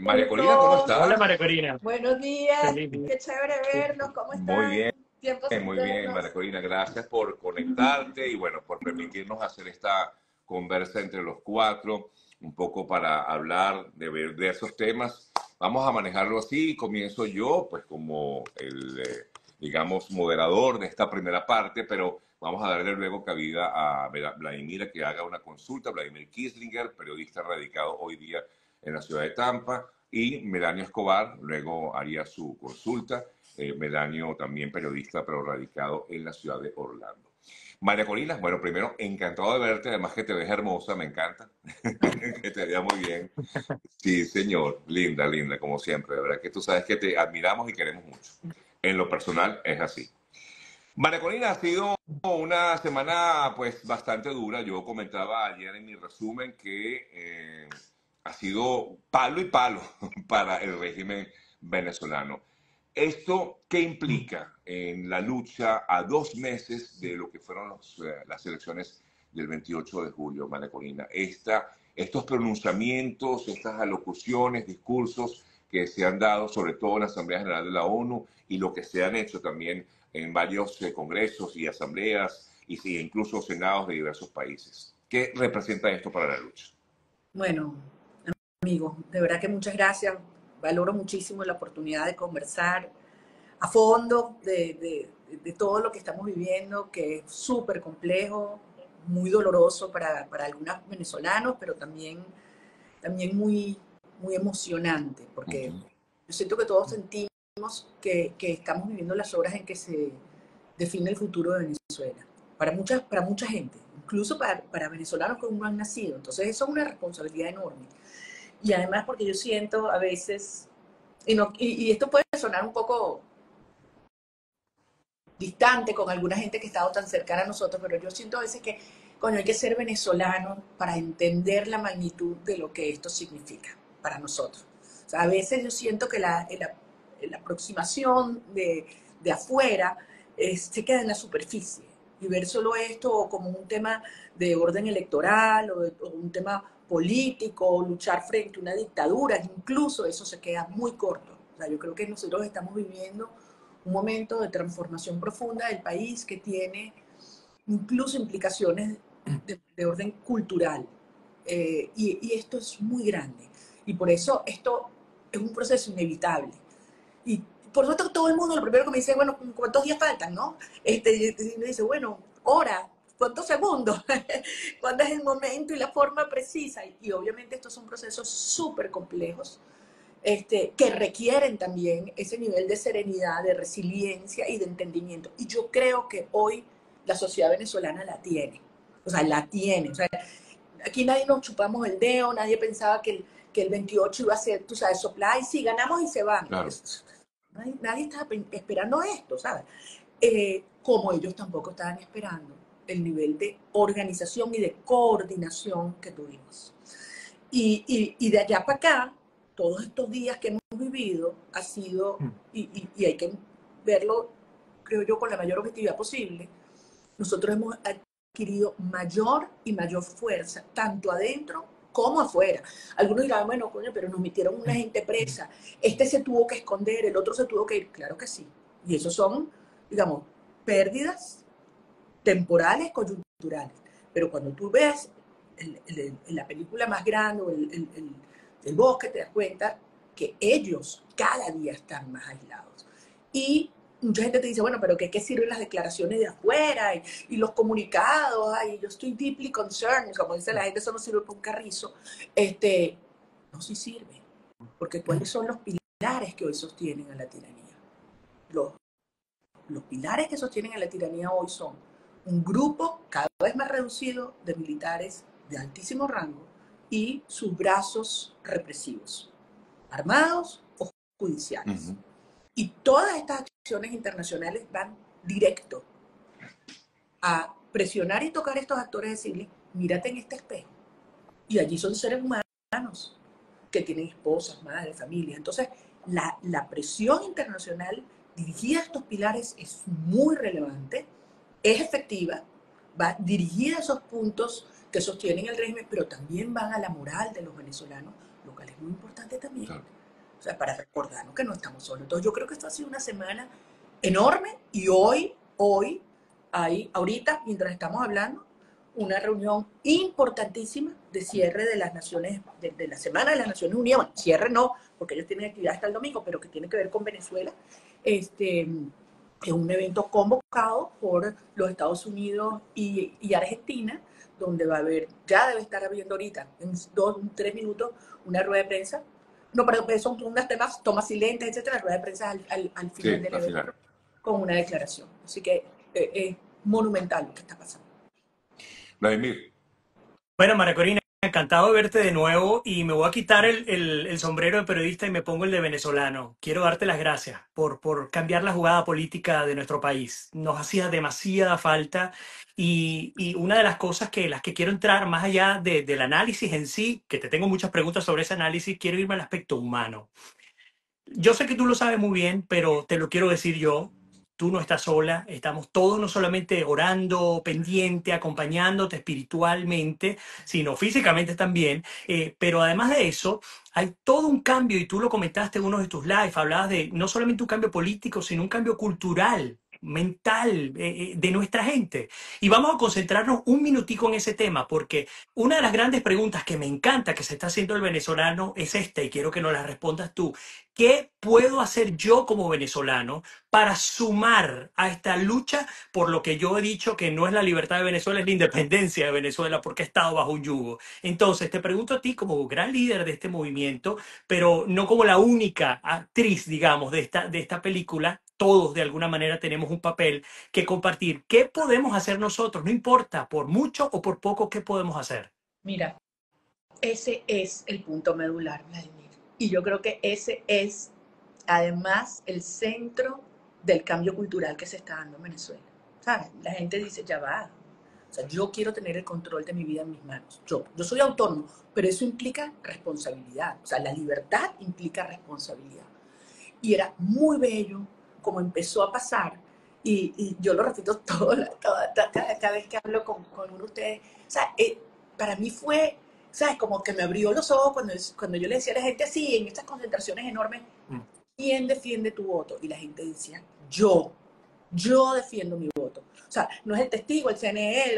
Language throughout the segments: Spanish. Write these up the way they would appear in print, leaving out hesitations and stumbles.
María Corina, ¿cómo Hola estás? María Corina, Buenos días, feliz día. qué chévere vernos, ¿cómo Muy están? bien, Tiempo sin muy bien, vernos. María Corina. Gracias por conectarte y bueno, por permitirnos hacer esta conversa entre los cuatro, un poco para hablar de esos temas. Vamos a manejarlo así. Comienzo yo, pues como el, digamos, moderador de esta primera parte, pero vamos a darle luego cabida a Vladimir que haga una consulta. Vladimir Kislinger, periodista radicado hoy día en la ciudad de Tampa, y Melanio Escobar luego haría su consulta. Melanio también periodista, pero radicado en la ciudad de Orlando. María Corina, bueno, primero, encantado de verte, además que te ves hermosa, me encanta, que te vea muy bien. Sí, señor, linda, linda, como siempre, de verdad que tú sabes que te admiramos y queremos mucho. En lo personal es así. María Corina, ha sido una semana pues bastante dura. Yo comentaba ayer en mi resumen que ha sido palo y palo para el régimen venezolano. ¿Esto qué implica en la lucha a 2 meses de lo que fueron las elecciones del 28 de julio, María Corina? Estos pronunciamientos, estas alocuciones, discursos que se han dado, sobre todo en la Asamblea General de la ONU, y lo que se han hecho también en varios congresos y asambleas, y sí, incluso senados de diversos países. ¿Qué representa esto para la lucha? Bueno, amigos, de verdad que muchas gracias. Valoro muchísimo la oportunidad de conversar a fondo de todo lo que estamos viviendo, que es súper complejo, muy doloroso para algunos venezolanos, pero también muy emocionante, porque Ujú. yo siento que todos sentimos que estamos viviendo las horas en que se define el futuro de Venezuela. Para mucha gente, incluso para venezolanos que aún no han nacido. Entonces eso es una responsabilidad enorme. Y además porque yo siento a veces, y esto puede sonar un poco distante con alguna gente que ha estado tan cercana a nosotros, pero yo siento a veces que, coño, hay que ser venezolano para entender la magnitud de lo que esto significa para nosotros. O sea, a veces yo siento que la aproximación de afuera se queda en la superficie y ver solo esto como un tema de orden electoral o un tema político, o luchar frente a una dictadura, incluso eso se queda muy corto. O sea, yo creo que nosotros estamos viviendo un momento de transformación profunda del país que tiene incluso implicaciones de orden cultural. Y esto es muy grande. Y por eso esto es un proceso inevitable. Y por supuesto todo el mundo lo primero que me dice, bueno, ¿cuántos días faltan, no? Y me dice, bueno, hora, ¿cuántos segundos? ¿Cuándo es el momento y la forma precisa? Y obviamente estos son procesos súper complejos que requieren también ese nivel de serenidad, de resiliencia y de entendimiento. Y yo creo que hoy la sociedad venezolana la tiene. O sea, la tiene. O sea, aquí nadie nos chupamos el dedo, nadie pensaba que el 28 iba a ser, tú sabes, soplar y sí, ganamos y se van. Claro. Nadie estaba esperando esto, ¿sabes? Como ellos tampoco estaban esperando el nivel de organización y de coordinación que tuvimos. Y de allá para acá, todos estos días que hemos vivido, ha sido, y hay que verlo, creo yo, con la mayor objetividad posible, nosotros hemos adquirido mayor y mayor fuerza, tanto adentro como afuera. Algunos dirán, bueno, coño, pero nos metieron una gente presa, este se tuvo que esconder, el otro se tuvo que ir. Claro que sí. Y eso son, digamos, pérdidas temporales, coyunturales. Pero cuando tú ves la película más grande o el bosque, te das cuenta que ellos cada día están más aislados. Y mucha gente te dice, bueno, pero ¿qué sirven las declaraciones de afuera y los comunicados? Ay, yo estoy deeply concerned, como dice la gente, eso no sirve para un carrizo. No, sí sirve, porque ¿cuáles son los pilares que hoy sostienen a la tiranía? Los, los pilares que sostienen a la tiranía hoy son un grupo cada vez más reducido de militares de altísimo rango y sus brazos represivos, armados o judiciales. Ujú. Y todas estas acciones internacionales van directo a presionar y tocar a estos actores, decirles, mírate en este espejo. Y allí son seres humanos que tienen esposas, madres, familias. Entonces, la presión internacional dirigida a estos pilares es muy relevante, es efectiva, va dirigida a esos puntos que sostienen el régimen, pero también van a la moral de los venezolanos, local es muy importante también. Claro. O sea, para recordarnos que no estamos solos. Entonces yo creo que esto ha sido una semana enorme y hoy, ahorita, mientras estamos hablando, una reunión importantísima de cierre de las Naciones, de la Semana de las Naciones Unidas. Bueno, cierre no, porque ellos tienen actividad hasta el domingo, pero que tiene que ver con Venezuela. Es un evento convocado por los Estados Unidos y Argentina, donde va a haber, ya debe estar habiendo ahorita, en 2-3 minutos, una rueda de prensa. No, pero son unas temas, tomas silentes, etcétera, rueda de prensa al final del evento, Final. con una declaración. Así que es monumental lo que está pasando. Vladimir. Bueno, María Corina, encantado de verte de nuevo y me voy a quitar el sombrero de periodista y me pongo el de venezolano. Quiero darte las gracias por cambiar la jugada política de nuestro país. Nos hacía demasiada falta y una de las cosas las que quiero entrar más allá del análisis en sí, que te tengo muchas preguntas sobre ese análisis, quiero irme al aspecto humano. Yo sé que tú lo sabes muy bien, pero te lo quiero decir yo. Tú no estás sola, estamos todos no solamente orando, pendiente, acompañándote espiritualmente, sino físicamente también. Pero además de eso, hay todo un cambio, y tú lo comentaste en uno de tus lives, hablabas de no solamente un cambio político, sino un cambio cultural, mental, de nuestra gente. Y vamos a concentrarnos un minutico en ese tema, porque una de las grandes preguntas que me encanta que se está haciendo el venezolano es esta, y quiero que nos la respondas tú. ¿Qué puedo hacer yo como venezolano para sumar a esta lucha por lo que yo he dicho que no es la libertad de Venezuela, es la independencia de Venezuela, porque he estado bajo un yugo? Entonces, te pregunto a ti como gran líder de este movimiento, pero no como la única actriz, digamos, de esta película. Todos de alguna manera tenemos un papel que compartir. ¿Qué podemos hacer nosotros? No importa, por mucho o por poco, ¿qué podemos hacer? Mira, ese es el punto medular, Vladimir. Y yo creo que ese es, además, el centro del cambio cultural que se está dando en Venezuela. ¿Sabes? La gente dice, ya va. O sea, yo quiero tener el control de mi vida en mis manos. Yo soy autónomo, pero eso implica responsabilidad. O sea, la libertad implica responsabilidad. Y era muy bello como empezó a pasar. Y yo lo repito cada vez que hablo con uno de ustedes. O sea, para mí fue, ¿sabes? Como que me abrió los ojos cuando yo le decía a la gente así, en estas concentraciones enormes, ¿quién defiende tu voto? Y la gente decía, yo defiendo mi voto. O sea, no es el testigo, el CNE,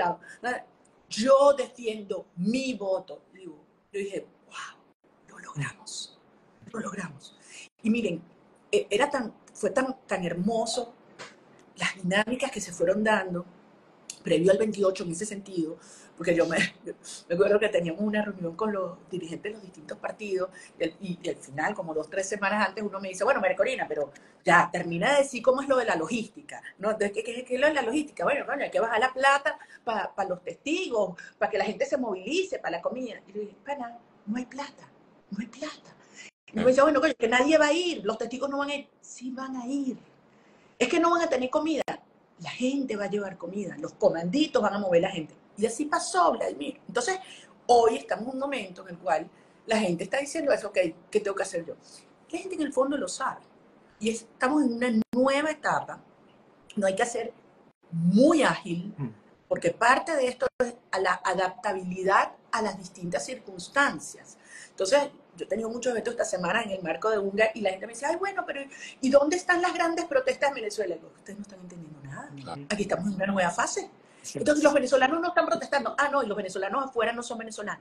yo defiendo mi voto. Yo dije, wow, lo logramos. Y miren, fue tan hermoso las dinámicas que se fueron dando previo al 28 en ese sentido, porque yo me acuerdo que teníamos una reunión con los dirigentes de los distintos partidos y al final, como 2-3 semanas antes, uno me dice, bueno, María Corina, pero ya, termina de decir cómo es lo de la logística, ¿no? Entonces, ¿qué es lo de la logística? Bueno, hay que bajar la plata para los testigos, para que la gente se movilice, para la comida. Y yo dije, pana, no hay plata. Y me decía, bueno, coño, que nadie va a ir, los testigos no van a ir. Sí van a ir. Es que no van a tener comida. La gente va a llevar comida, los comanditos van a mover a la gente. Y así pasó, Vladimir. Entonces, hoy estamos en un momento en el cual la gente está diciendo eso, ok, ¿qué tengo que hacer yo? La gente en el fondo lo sabe. Y estamos en una nueva etapa. No hay que ser muy ágil, porque parte de esto es a la adaptabilidad a las distintas circunstancias. Entonces, yo he tenido muchos eventos esta semana en el marco de UNGA y la gente me dice, ay, bueno, pero ¿y dónde están las grandes protestas en Venezuela? Y digo, ustedes no están entendiendo nada. Aquí estamos en una nueva fase. Entonces, los venezolanos no están protestando. Ah, no, y los venezolanos afuera no son venezolanos.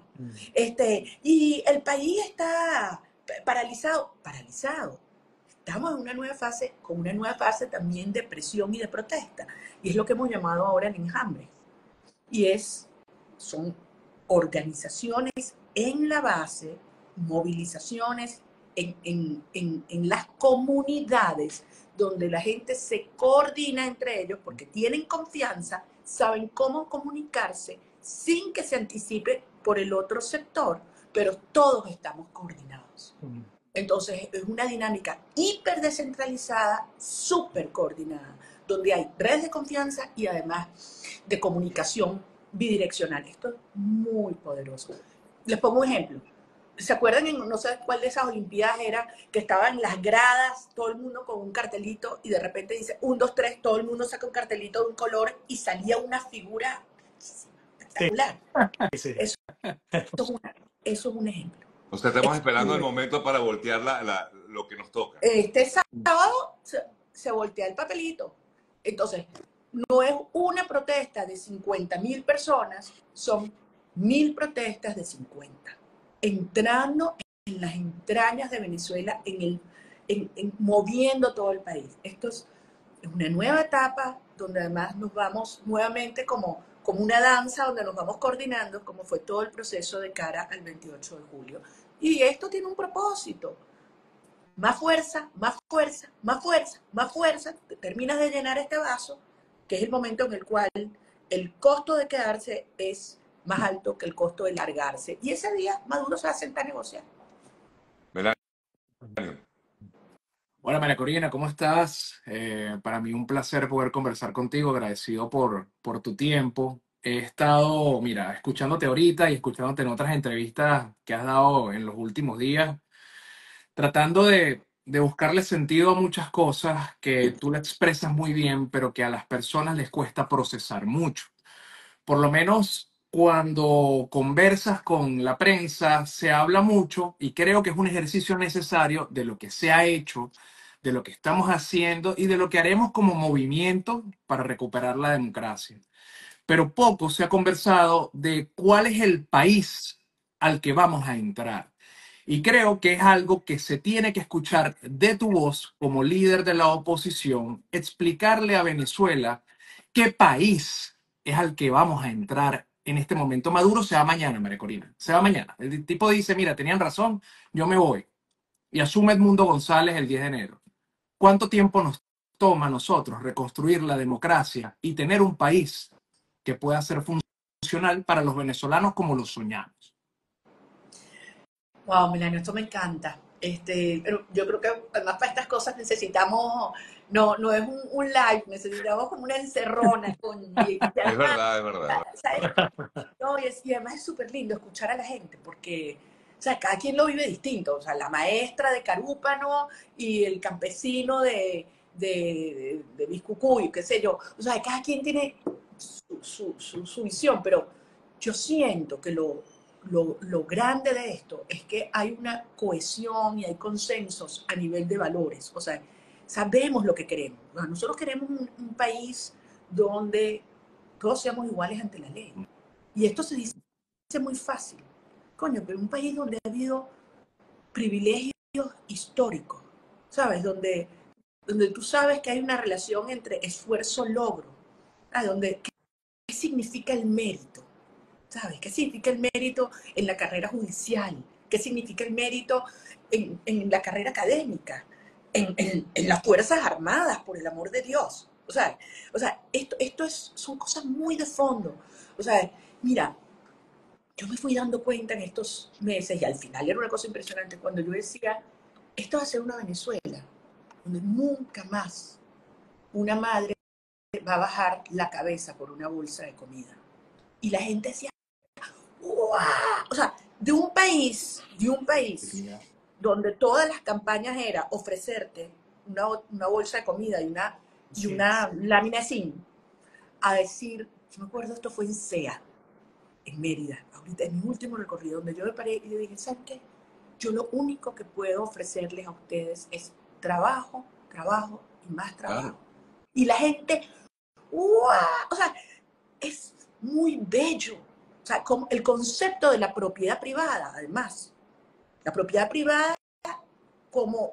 Y el país está paralizado. Estamos en una nueva fase, con una nueva fase también de presión y de protesta. Y es lo que hemos llamado ahora el enjambre. Y son organizaciones en la base, movilizaciones en las comunidades donde la gente se coordina entre ellos porque tienen confianza, saben cómo comunicarse sin que se anticipe por el otro sector, pero todos estamos coordinados. Entonces es una dinámica hiper descentralizada, súper coordinada, donde hay redes de confianza y además de comunicación bidireccional. Esto es muy poderoso. Les pongo un ejemplo. ¿Se acuerdan? No sé cuál de esas olimpiadas era, que estaban las gradas, todo el mundo con un cartelito y de repente dice 1, 2, 3, todo el mundo saca un cartelito de un color y salía una figura espectacular. Sí. Eso es un ejemplo. O sea, estamos esperando el Este, momento para voltear lo que nos toca. este sábado se voltea el papelito. Entonces, no es una protesta de 50.000 personas, son 1.000 protestas de 50, entrando en las entrañas de Venezuela, moviendo todo el país. Esto es una nueva etapa donde además nos vamos nuevamente como una danza, donde nos vamos coordinando, como fue todo el proceso de cara al 28 de julio. Y esto tiene un propósito. Más fuerza, más fuerza, más fuerza, más fuerza. Terminas de llenar este vaso, que es el momento en el cual el costo de quedarse es más alto que el costo de largarse. Y ese día Maduro se va a sentar a negociar. Melanio. Hola María Corina, ¿cómo estás? Para mí un placer poder conversar contigo, agradecido por tu tiempo. He estado, mira, escuchándote ahorita y escuchándote en otras entrevistas que has dado en los últimos días, tratando de buscarle sentido a muchas cosas que tú le expresas muy bien, pero que a las personas les cuesta procesar mucho. Por lo menos cuando conversas con la prensa, se habla mucho y creo que es un ejercicio necesario de lo que se ha hecho, de lo que estamos haciendo y de lo que haremos como movimiento para recuperar la democracia. Pero poco se ha conversado de cuál es el país al que vamos a entrar. Y creo que es algo que se tiene que escuchar de tu voz como líder de la oposición, explicarle a Venezuela qué país es al que vamos a entrar en este momento. Maduro se va mañana, María Corina, se va mañana. El tipo dice, mira, tenían razón, yo me voy. Y asume Edmundo González el 10 de enero. ¿Cuánto tiempo nos toma a nosotros reconstruir la democracia y tener un país que pueda ser funcional para los venezolanos como lo soñamos? Wow, Milano, esto me encanta. Pero yo creo que además para estas cosas necesitamos, no es un live, necesitamos como una encerrona. Y Es además, verdad, es verdad. ¿sabes? No, y además es súper lindo escuchar a la gente, porque o sea, cada quien lo vive distinto. O sea, la maestra de Carúpano y el campesino de Biscucuy, qué sé yo. O sea, cada quien tiene su visión, pero yo siento que lo grande de esto es que hay una cohesión y hay consensos a nivel de valores. O sea, sabemos lo que queremos. Nosotros queremos un país donde todos seamos iguales ante la ley. Y esto se dice muy fácil. Coño, pero un país donde ha habido privilegios históricos, ¿sabes? Donde tú sabes que hay una relación entre esfuerzo-logro, donde ¿qué significa el mérito? ¿Sabes? ¿Qué significa el mérito en la carrera judicial? ¿Qué significa el mérito en la carrera académica? En las Fuerzas Armadas, por el amor de Dios. O sea esto son cosas muy de fondo. O sea, mira, yo me fui dando cuenta en estos meses, y al final era una cosa impresionante, cuando yo decía, esto va a ser una Venezuela, donde nunca más una madre va a bajar la cabeza por una bolsa de comida. Y la gente decía, ¡wow! O sea, de un país donde todas las campañas era ofrecerte una bolsa de comida y una lámina de zinc, a decir, yo me acuerdo, esto fue en SEA, en Mérida, ahorita en mi último recorrido, donde yo me paré y yo dije, ¿saben qué? Yo lo único que puedo ofrecerles a ustedes es trabajo, trabajo y más trabajo. Claro. Y la gente, ¡wow! O sea, es muy bello. O sea, como el concepto de la propiedad privada, además. La propiedad privada como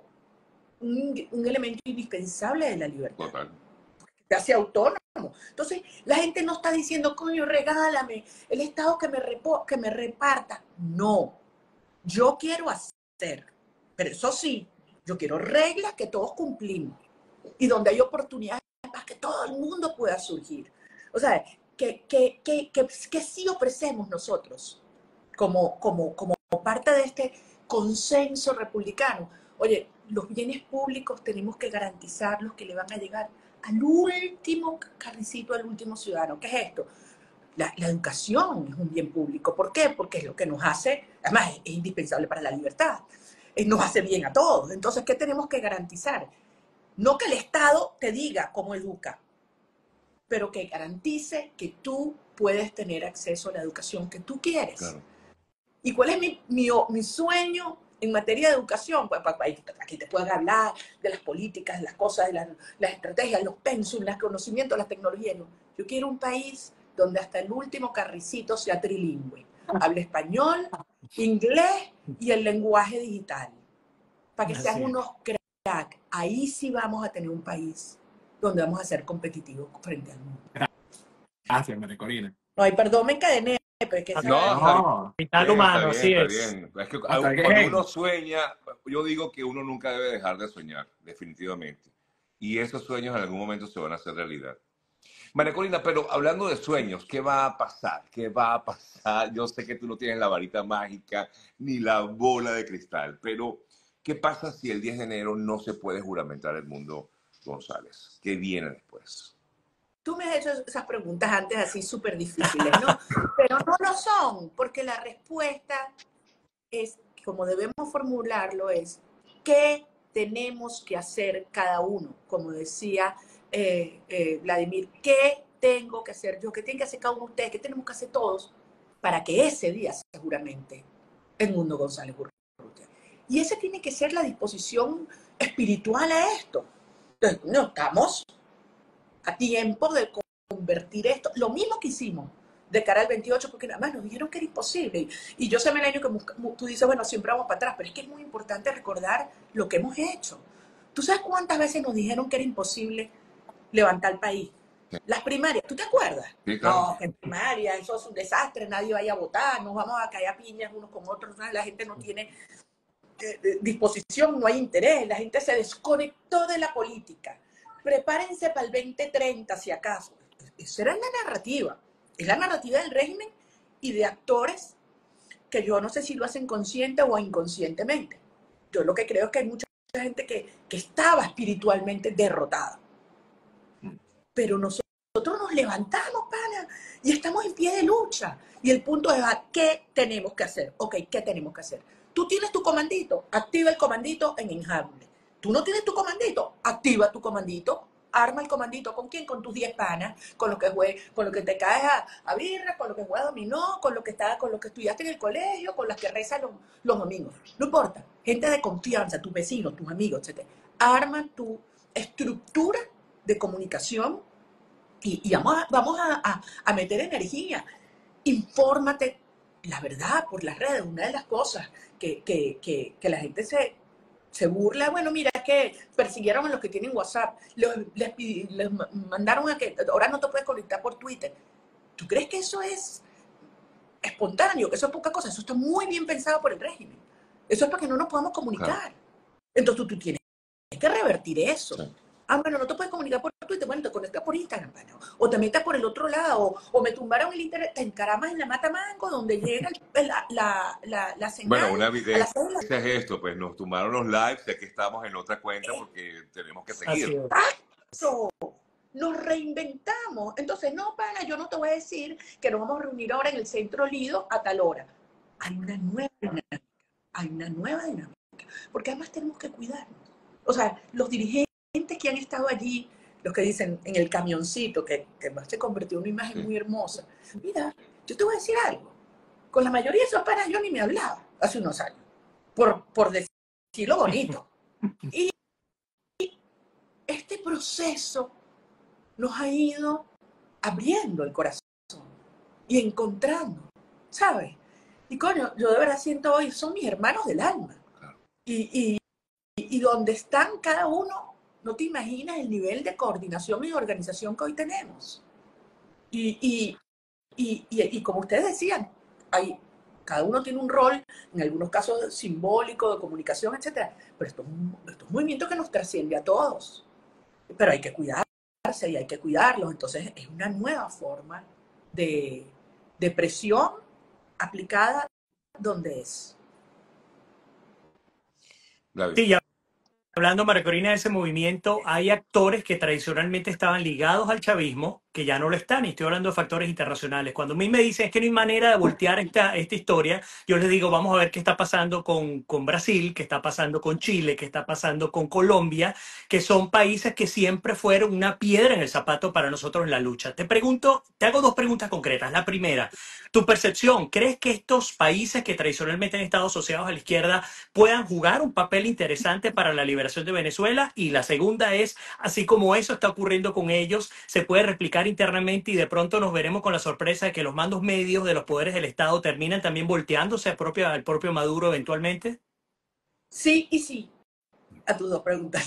un elemento indispensable de la libertad. Total. Te hace autónomo. Entonces, la gente no está diciendo, coño, regálame, el Estado que me reparta. No, yo quiero hacer, pero eso sí, yo quiero reglas que todos cumplimos y donde hay oportunidades para que todo el mundo pueda surgir. O sea, que sí ofrecemos nosotros como parte de este consenso republicano. Oye, los bienes públicos tenemos que garantizarlos, que le van a llegar al último carricito, al último ciudadano. ¿Qué es esto? La educación es un bien público. ¿Por qué? Porque es lo que nos hace, además es indispensable para la libertad, nos hace bien a todos. Entonces, ¿qué tenemos que garantizar? No que el Estado te diga cómo educa, pero que garantice que tú puedes tener acceso a la educación que tú quieres. Claro. ¿Y cuál es mi sueño en materia de educación? Pues aquí te pueden hablar de las políticas, de las cosas, de las estrategias, los pensum, los conocimientos, las tecnologías. No. Yo quiero un país donde hasta el último carricito sea trilingüe. Hable español, inglés y el lenguaje digital. Para que sean Así es. unos crack. Ahí sí vamos a tener un país donde vamos a ser competitivos frente al mundo. Gracias, María Corina. No, perdón, me encadené, pero es que No, esa... No, Capital humano, así está es. bien. Es que hasta cuando uno bien. sueña, yo digo que uno nunca debe dejar de soñar, definitivamente. Y esos sueños en algún momento se van a hacer realidad. María Corina, pero hablando de sueños, ¿qué va a pasar? ¿Qué va a pasar? Yo sé que tú no tienes la varita mágica ni la bola de cristal, pero ¿qué pasa si el 10 de enero no se puede juramentar el mundo González? ¿Qué viene después? Tú me has hecho esas preguntas antes así súper difíciles, ¿no? Pero no lo son, porque la respuesta es, como debemos formularlo, es ¿qué tenemos que hacer cada uno? Como decía Vladimir, ¿qué tengo que hacer yo? ¿Qué tienen que hacer cada uno de ustedes? ¿Qué tenemos que hacer todos para que ese día seguramente el mundo González Urrutia? Y esa tiene que ser la disposición espiritual a esto. Entonces, no estamos a tiempo de convertir esto, lo mismo que hicimos de cara al 28, porque nada más nos dijeron que era imposible. Y yo sé, Melenio, que tú dices, bueno, siempre vamos para atrás, pero es que es muy importante recordar lo que hemos hecho. ¿Tú sabes cuántas veces nos dijeron que era imposible levantar el país? Las primarias, ¿tú te acuerdas? Sí, claro. No, que primaria, eso es un desastre, nadie vaya a votar, nos vamos a caer a piñas unos con otros, la gente no tiene disposición, no hay interés, la gente se desconectó de la política. Prepárense para el 2030, si acaso. Esa era la narrativa. Es la narrativa del régimen y de actores que yo no sé si lo hacen consciente o inconscientemente. Yo lo que creo es que hay mucha gente que estaba espiritualmente derrotada. Pero nosotros nos levantamos, pana, y estamos en pie de lucha. Y el punto es, ¿qué tenemos que hacer? Ok, ¿qué tenemos que hacer? Tú tienes tu comandito, activa el comandito en Enjambre. Tú no tienes tu comandito, activa tu comandito, arma el comandito. ¿Con quién? Con tus 10 panas, con los que te caes a birra, con los que juegas dominó, con los que estudiaste en el colegio, con los que rezas los domingos. No importa, gente de confianza, tus vecinos, tus amigos, etc. Arma tu estructura de comunicación y vamos a meter energía. Infórmate, la verdad, por las redes. Una de las cosas que la gente se burla, bueno, mira, es que persiguieron a los que tienen WhatsApp, les mandaron a que ahora no te puedes conectar por Twitter. ¿Tú crees que eso es espontáneo, que eso es poca cosa? Eso está muy bien pensado por el régimen. Eso es para que no nos podamos comunicar. Claro. Entonces tú tienes que revertir eso. Sí. Ah, bueno, no te puedes comunicar por Twitter, bueno, te conectas por Instagram, bueno, o te metes por el otro lado, o me tumbaron el internet, te encaramas en la Mata Mango, donde llega la señal. Bueno, una evidencia es esto, pues nos tumbaron los lives, ya que estamos en otra cuenta porque tenemos que seguir. ¡Exacto! Nos reinventamos. Entonces, no, pana, yo no te voy a decir que nos vamos a reunir ahora en el Centro Lido a tal hora. Hay una nueva dinámica, porque además tenemos que cuidarnos. O sea, los dirigentes que han estado allí, los que dicen en el camioncito, que se convirtió en una imagen muy hermosa. Mira, yo te voy a decir algo. Con la mayoría de esos panas yo ni me hablaba hace unos años, por decirlo bonito. Y este proceso nos ha ido abriendo el corazón y encontrando, ¿sabes? Y coño, yo de verdad siento hoy, son mis hermanos del alma. Y donde están cada uno, no te imaginas el nivel de coordinación y organización que hoy tenemos. Y como ustedes decían, cada uno tiene un rol, en algunos casos simbólico, de comunicación, etc. Pero esto es un movimiento que nos trasciende a todos. Pero hay que cuidarse y hay que cuidarlos. Entonces es una nueva forma de presión aplicada donde es. Sí, ya hablando, María Corina, de ese movimiento, hay actores que tradicionalmente estaban ligados al chavismo que ya no lo están, y estoy hablando de factores internacionales. Cuando a mí me dicen es que no hay manera de voltear esta historia, yo les digo, vamos a ver qué está pasando con Brasil, qué está pasando con Chile, qué está pasando con Colombia, que son países que siempre fueron una piedra en el zapato para nosotros en la lucha. Te pregunto, te hago dos preguntas concretas. La primera, tu percepción, ¿crees que estos países que tradicionalmente han estado asociados a la izquierda puedan jugar un papel interesante para la liberación de Venezuela? Y la segunda es, así como eso está ocurriendo con ellos, ¿se puede replicar internamente y de pronto nos veremos con la sorpresa de que los mandos medios de los poderes del Estado terminan también volteándose al propio Maduro eventualmente? Sí y sí, a tus dos preguntas.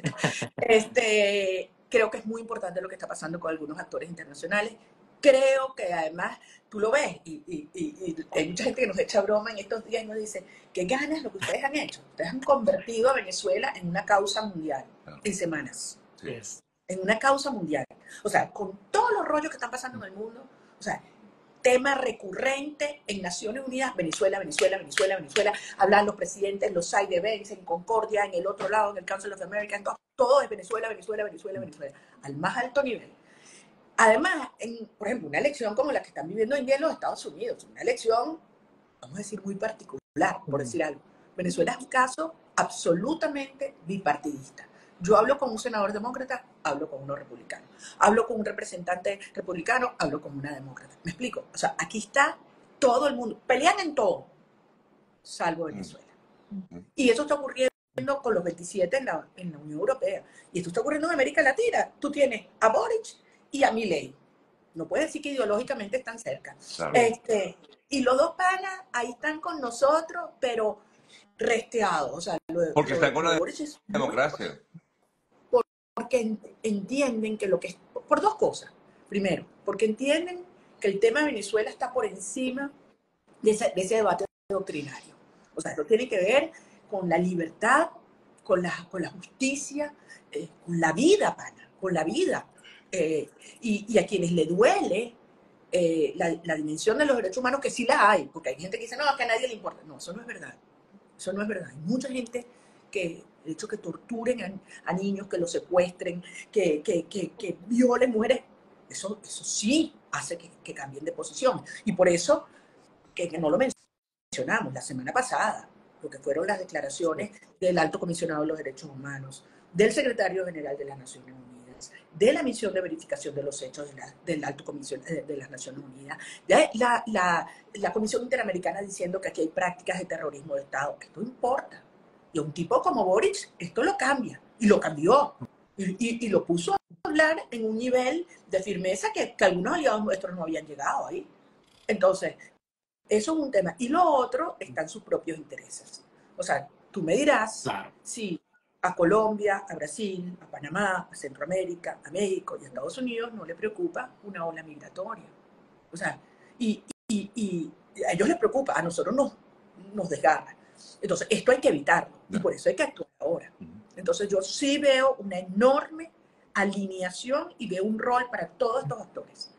Creo que es muy importante lo que está pasando con algunos actores internacionales. Creo que además tú lo ves y hay mucha gente que nos echa broma en estos días y nos dice, qué ganas lo que ustedes han hecho. Ustedes han convertido a Venezuela en una causa mundial en semanas. Sí. Yes. En una causa mundial. O sea, con todos los rollos que están pasando en el mundo, o sea, tema recurrente en Naciones Unidas, Venezuela, Venezuela, Venezuela, Venezuela, hablan los presidentes, los side events, en Concordia, en el otro lado, en el Council of America, todo es Venezuela, Venezuela, Venezuela, Venezuela, al más alto nivel. Además, por ejemplo, una elección como la que están viviendo hoy en día en los Estados Unidos, una elección, vamos a decir, muy particular, por decir algo. Venezuela es un caso absolutamente bipartidista. Yo hablo con un senador demócrata, hablo con uno republicano. Hablo con un representante republicano, hablo con una demócrata. ¿Me explico? O sea, aquí está todo el mundo. Pelean en todo, salvo Venezuela. Y eso está ocurriendo con los 27 en la Unión Europea. Y esto está ocurriendo en América Latina. Tú tienes a Boric y a Milei. No puedes decir que ideológicamente están cerca. Claro. Y los dos panas ahí están con nosotros, pero resteados. O sea, Porque están con la Boric es democracia. porque entienden que lo que es, por dos cosas. Primero, porque entienden que el tema de Venezuela está por encima de ese debate doctrinario. O sea, esto tiene que ver con la libertad, con la justicia, con la vida, pana, con la vida. Y a quienes le duele la dimensión de los derechos humanos, que sí la hay, porque hay gente que dice, no, que a nadie le importa. No, eso no es verdad. Eso no es verdad. Hay mucha gente que, el hecho que torturen a niños, que los secuestren, que violen mujeres, eso sí hace que cambien de posición. Y por eso, que no lo mencionamos la semana pasada, lo que fueron las declaraciones del Alto Comisionado de los Derechos Humanos, del Secretario General de las Naciones Unidas, de la misión de verificación de los hechos del Alto Comisionado de las Naciones Unidas, de la Comisión Interamericana diciendo que aquí hay prácticas de terrorismo de Estado. Esto importa. Y a un tipo como Boric, esto lo cambia. Y lo cambió. Y lo puso a hablar en un nivel de firmeza que algunos aliados nuestros no habían llegado ahí. Entonces, eso es un tema. Y lo otro están sus propios intereses. O sea, tú me dirás si a Colombia, a Brasil, a Panamá, a Centroamérica, a México y a Estados Unidos no le preocupa una ola migratoria. O sea, y a ellos les preocupa, a nosotros nos desgarra. Entonces, esto hay que evitarlo y por eso hay que actuar ahora. Entonces, yo sí veo una enorme alineación y veo un rol para todos estos actores,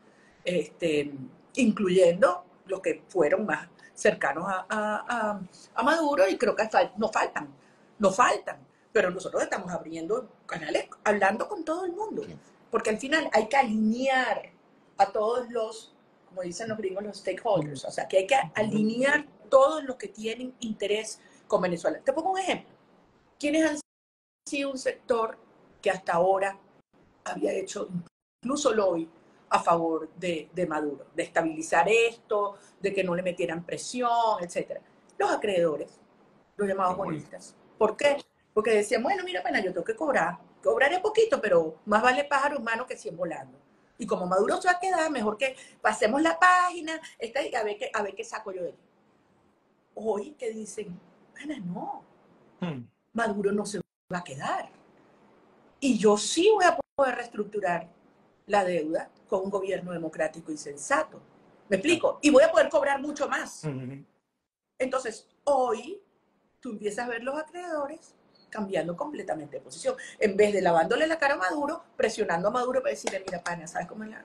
incluyendo los que fueron más cercanos a Maduro, y creo que nos faltan, pero nosotros estamos abriendo canales, hablando con todo el mundo, porque al final hay que alinear a todos los, como dicen los gringos, los stakeholders, o sea, que hay que alinear todos los que tienen interés con Venezuela. Te pongo un ejemplo. ¿Quiénes han sido un sector que hasta ahora había hecho incluso lobby a favor de Maduro, de estabilizar esto, de que no le metieran presión, etcétera? Los acreedores, los llamados bonistas. ¿Por qué? Porque decían, bueno, mira, pena, yo tengo que cobrar. Cobraré poquito, pero más vale pájaro en mano que 100 volando. Y como Maduro se va a quedar, mejor que pasemos la página, a ver qué saco yo de allí. Hoy que dicen, pena, no, Maduro no se va a quedar. Y yo sí voy a poder reestructurar la deuda con un gobierno democrático y sensato. ¿Me explico? Y voy a poder cobrar mucho más. Entonces, hoy tú empiezas a ver los acreedores cambiando completamente de posición. En vez de lavándole la cara a Maduro, presionando a Maduro para decirle, mira, pana, ¿sabes cómo es la...?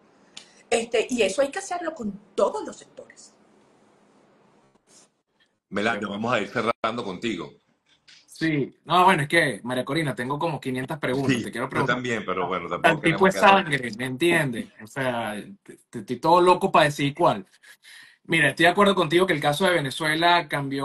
Y eso hay que hacerlo con todos los sectores. Melania, vamos a ir cerrando contigo. Sí, no, bueno, es que, María Corina, tengo como 500 preguntas. Te Sí, quiero yo preguntar. también, pero bueno, tampoco Al tipo queremos es quedarnos. sangre, ¿me entiendes? O sea, estoy todo loco para decir cuál. Mira, estoy de acuerdo contigo que el caso de Venezuela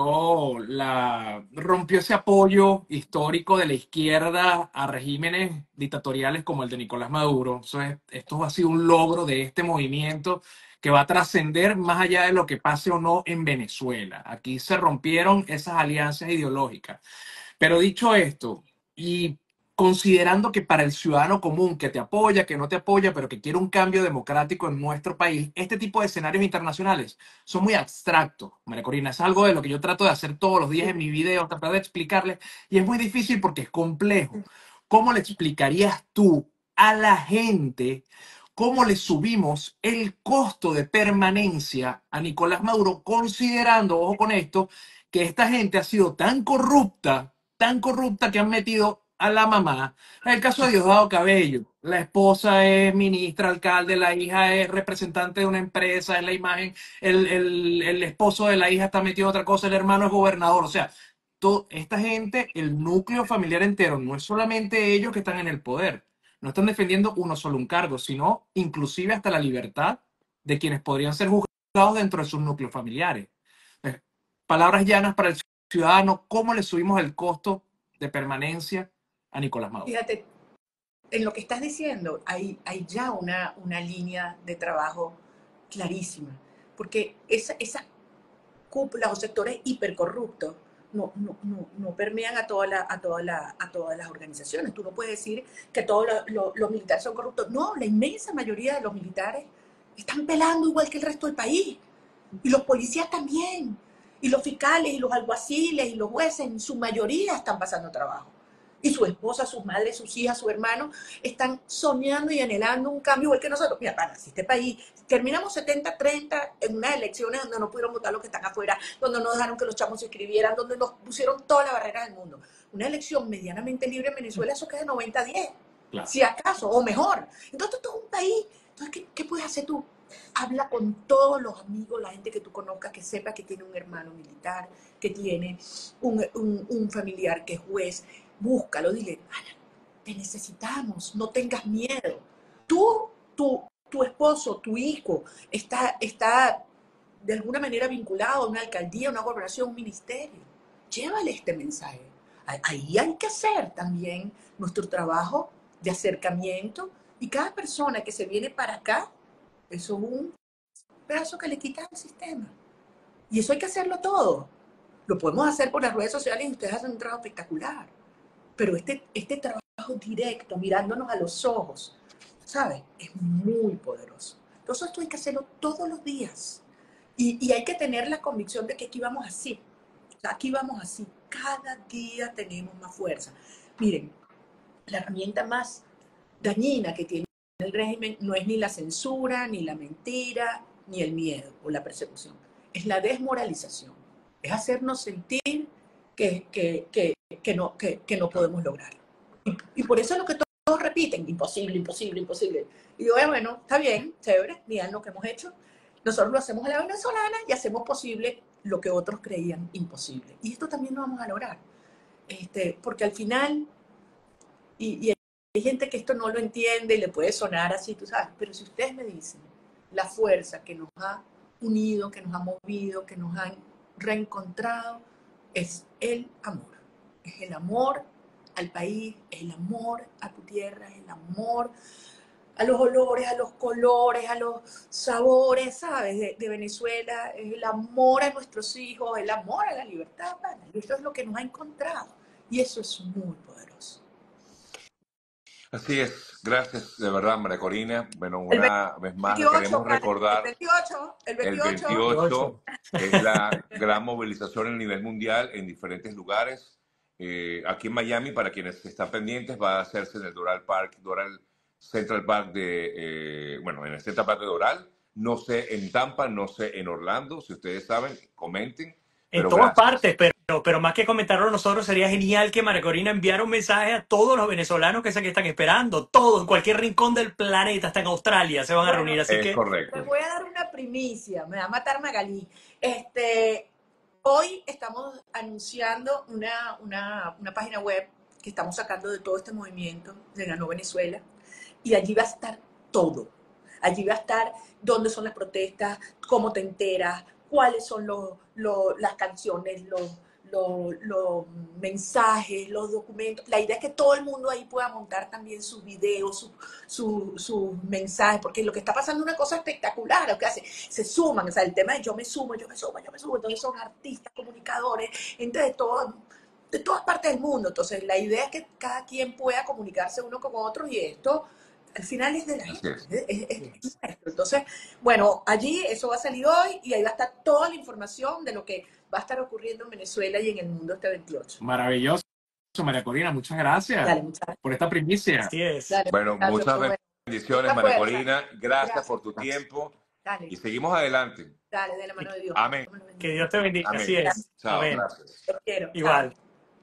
rompió ese apoyo histórico de la izquierda a regímenes dictatoriales como el de Nicolás Maduro. Esto ha sido un logro de este movimiento que va a trascender más allá de lo que pase o no en Venezuela. Aquí se rompieron esas alianzas ideológicas. Pero dicho esto, y considerando que para el ciudadano común que te apoya, que no te apoya, pero que quiere un cambio democrático en nuestro país, este tipo de escenarios internacionales son muy abstractos, María Corina. Es algo de lo que yo trato de hacer todos los días en mi video, tratar de explicarles, y es muy difícil porque es complejo. ¿Cómo le explicarías tú a la gente cómo le subimos el costo de permanencia a Nicolás Maduro, considerando, ojo con esto, que esta gente ha sido tan corrupta que han metido a la mamá? En el caso de Diosdado Cabello, la esposa es ministra, alcalde, la hija es representante de una empresa, es la imagen, el esposo de la hija está metido en otra cosa, el hermano es gobernador. O sea, esta gente, el núcleo familiar entero, no es solamente ellos que están en el poder, no están defendiendo uno solo un cargo, sino inclusive hasta la libertad de quienes podrían ser juzgados dentro de sus núcleos familiares. Palabras llanas para el ciudadano, ¿cómo le subimos el costo de permanencia a Nicolás Maduro? Fíjate, en lo que estás diciendo hay ya una línea de trabajo clarísima, porque esa cúpula o sectores hipercorruptos no permean a todas las organizaciones. Tú no puedes decir que todos los militares son corruptos. No, la inmensa mayoría de los militares están pelando igual que el resto del país. Y los policías también. Y los fiscales, y los alguaciles, y los jueces, en su mayoría están pasando trabajo. Y su esposa, sus madres, sus hijas, sus hermanos están soñando y anhelando un cambio igual que nosotros. Mira, para, si este país terminamos 70-30 en unas elecciones donde no pudieron votar los que están afuera, donde no dejaron que los chamos se inscribieran, donde nos pusieron todas las barreras del mundo. Una elección medianamente libre en Venezuela, eso queda de 90-10, Claro. si acaso, o mejor. Entonces, todo un país. Entonces, ¿qué puedes hacer tú? Habla con todos los amigos, la gente que tú conozcas, que sepa que tiene un hermano militar, que tiene un familiar que es juez. Búscalo, dile, te necesitamos, no tengas miedo. Tu esposo, tu hijo, está de alguna manera vinculado a una alcaldía, una gobernación, un ministerio. Llévale este mensaje. Ahí hay que hacer también nuestro trabajo de acercamiento, y cada persona que se viene para acá, eso es un pedazo que le quita al sistema. Y eso hay que hacerlo todo. Lo podemos hacer por las redes sociales y ustedes hacen un trabajo espectacular. Pero este trabajo directo, mirándonos a los ojos, ¿sabes? Es muy poderoso. Entonces esto hay que hacerlo todos los días. Y hay que tener la convicción de que aquí vamos así. O sea, aquí vamos así. Cada día tenemos más fuerza. Miren, la herramienta más dañina que tiene el régimen no es ni la censura, ni la mentira, ni el miedo o la persecución. Es la desmoralización. Es hacernos sentir que no podemos lograrlo. Y por eso es lo que todos repiten, imposible, imposible, imposible. Y yo, bueno, está bien, chévere, miren lo que hemos hecho. Nosotros lo hacemos a la venezolana y hacemos posible lo que otros creían imposible. Y esto también lo vamos a lograr. Porque al final, y hay gente que esto no lo entiende y le puede sonar así, tú sabes, pero si ustedes me dicen la fuerza que nos ha unido, que nos ha movido, que nos han reencontrado, es el amor. Es el amor al país, es el amor a tu tierra, es el amor a los olores, a los colores, a los sabores, ¿sabes? De Venezuela, es el amor a nuestros hijos, el amor a la libertad. Bueno, y esto es lo que nos ha encontrado. Y eso es muy poderoso. Así es, gracias de verdad, María Corina. Bueno, El una vez más 28, queremos recordar el el 28. 28, es la gran movilización a nivel mundial en diferentes lugares. Aquí en Miami, para quienes están pendientes, va a hacerse en el Doral Central Park en el Central Park de Doral. No sé en Tampa, no sé en Orlando. Si ustedes saben, comenten. En Pero todas gracias. partes, pero más que comentarlo nosotros, sería genial que María Corina enviara un mensaje a todos los venezolanos que sé que están esperando, todos, en cualquier rincón del planeta, hasta en Australia se van a reunir, así Es que Les correcto. voy a dar una primicia, me va a matar Magalí. Hoy estamos anunciando una página web que estamos sacando de todo este movimiento de Ganó Venezuela, y allí va a estar todo. Allí va a estar dónde son las protestas, cómo te enteras, cuáles son las canciones, los mensajes, los documentos. La idea es que todo el mundo ahí pueda montar también sus videos, sus mensajes, porque lo que está pasando es una cosa espectacular. Lo que hace, se suman, o sea, el tema de yo me sumo, yo me sumo, yo me sumo. Entonces son artistas, comunicadores, gente de todas partes del mundo. Entonces la idea es que cada quien pueda comunicarse uno con otro, y esto al final es de la Así gente, es. es nuestro. Entonces, bueno, allí eso va a salir hoy, y ahí va a estar toda la información de lo que va a estar ocurriendo en Venezuela y en el mundo este 28. Maravilloso, María Corina, muchas gracias Dale, muchas gracias. por esta primicia. Así es. Dale, Bueno, muchachos, muchas pues bueno, bendiciones, mucha María fuerza. Corina. Gracias Gracias. por tu tiempo y Dale, seguimos adelante. dale, de la mano de Dios. Amén. Dios me lo bendiga. Que Dios te bendiga. Amén. Así es. Chao, Amén. gracias. Te quiero. Chao. Igual.